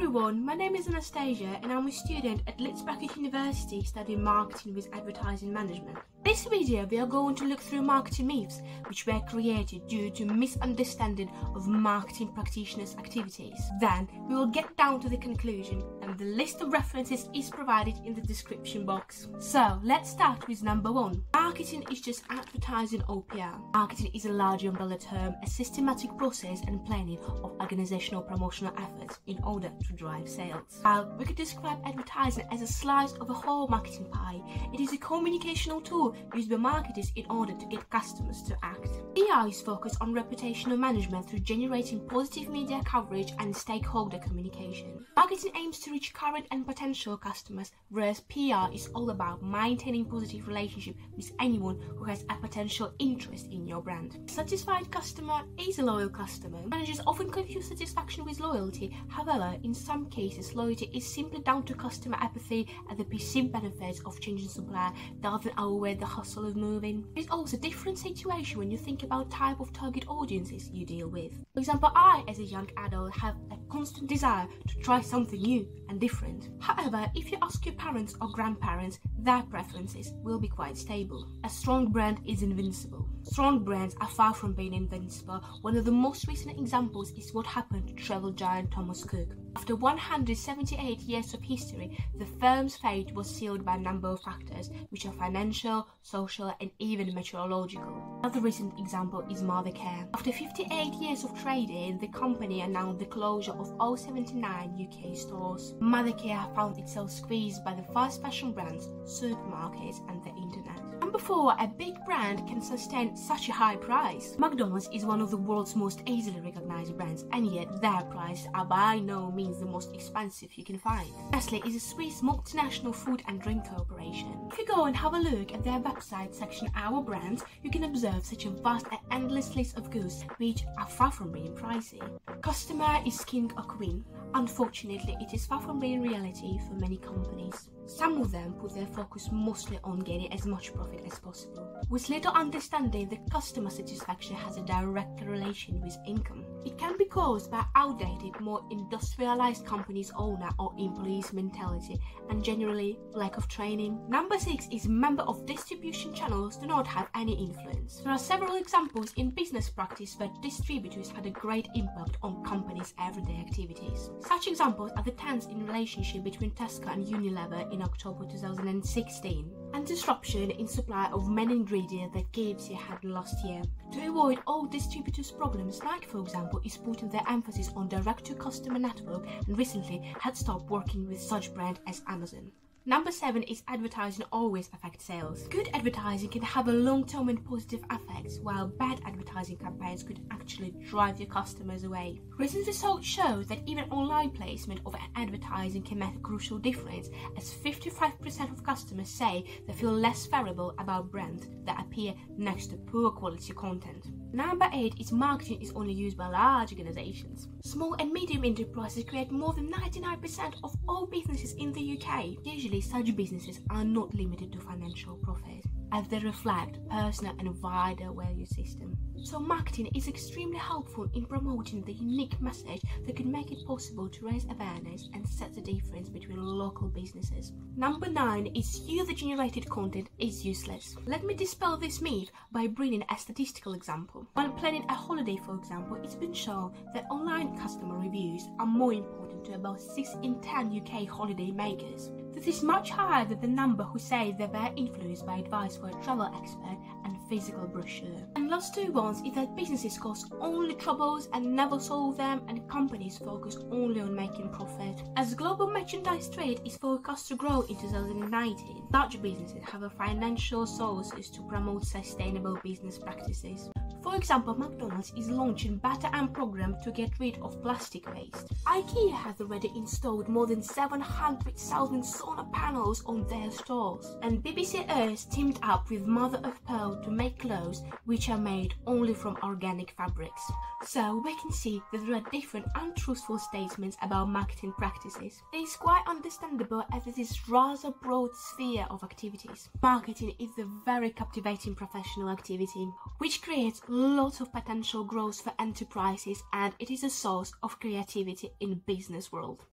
everyone, my name is Anastasia and I'm a student at Brassington University studying marketing with advertising management. In this video we are going to look through marketing myths which were created due to misunderstanding of marketing practitioners' activities. Then we will get down to the conclusion and the list of references is provided in the description box. So let's start with number 1. Marketing is just advertising or PR. Marketing is a large umbrella term, a systematic process and planning of organizational promotional efforts in order to drive sales. While we could describe advertising as a slice of a whole marketing pie, it is a communicational tool used by marketers in order to get customers to act. PR is focused on reputational management through generating positive media coverage and stakeholder communication. Marketing aims to reach current and potential customers, whereas PR is all about maintaining positive relationship with anyone who has a potential interest in your brand. A satisfied customer is a loyal customer. Managers often confuse satisfaction with loyalty. However, in some cases, loyalty is simply down to customer apathy and the perceived benefits of changing supplier rather than outweigh the hustle of moving. It's also a different situation when you think about type of target audiences you deal with. For example, I, as a young adult, have a constant desire to try something new and different. However, if you ask your parents or grandparents, their preferences will be quite stable. A strong brand is invincible. Strong brands are far from being invincible. One of the most recent examples is what happened to travel giant Thomas Cook. After 178 years of history, the firm's fate was sealed by a number of factors, which are financial, social, and even meteorological. Another recent example is Mothercare. After 58 years of trading, the company announced the closure of all 79 UK stores. Mothercare found itself squeezed by the fast fashion brands, supermarkets, and the internet. Number 4, a big brand can sustain such a high price. McDonald's is one of the world's most easily recognized brands, and yet their prices are by no means the most expensive you can find. Nestle is a Swiss multinational food and drink corporation. If you go and have a look at their website section Our Brands, you can observe such a vast and endless list of goods which are far from being pricey. Customer is king or queen. Unfortunately, it is far from being reality for many companies. Some of them put their focus mostly on gaining as much profit as possible, with little understanding that customer satisfaction has a direct correlation with income. It can be caused by outdated, more industrialized companies' owner or employees' mentality and generally lack of training. Number 6 is member of distribution channels do not have any influence. There are several examples in business practice where distributors had a great impact on companies' everyday activities. Such examples are the tense in relationship between Tesco and Unilever in October 2016, and disruption in supply of many ingredients that KFC had last year. To avoid all distributors' problems, Nike, for example, is putting their emphasis on direct-to-customer network and recently had stopped working with such brands as Amazon. Number 7 is advertising always affects sales. Good advertising can have a long-term and positive effects, while bad advertising campaigns could actually drive your customers away. Recent results show that even online placement of advertising can make a crucial difference, as 55% of customers say they feel less favorable about brands that appear next to poor quality content. Number 8 is marketing is only used by large organizations. Small and medium enterprises create more than 99% of all businesses in the UK. Usually such businesses are not limited to financial profit, as they reflect personal and wider value system. So marketing is extremely helpful in promoting the unique message that could make it possible to raise awareness and set the difference between local businesses. Number 9 is user-generated content is useless. Let me dispel this myth by bringing a statistical example. When planning a holiday, for example, it's been shown that online customer reviews are more important to about 6 in 10 UK holiday makers. This is much higher than the number who say they were influenced by advice for a travel expert and physical brochure. And last 2 ones is that businesses cause only troubles and never solve them, and companies focus only on making profit. As global merchandise trade is forecast to grow in 2019, large businesses have a financial sources to promote sustainable business practices. For example, McDonald's is launching Better and program to get rid of plastic waste. IKEA has already installed more than 700,000 solar panels on their stores. And BBC Earth teamed up with Mother of Pearl to make clothes which are made only from organic fabrics. So we can see that there are different untruthful statements about marketing practices. It is quite understandable as it is rather broad sphere of activities. Marketing is a very captivating professional activity which creates lots of potential growth for enterprises, and it is a source of creativity in business world.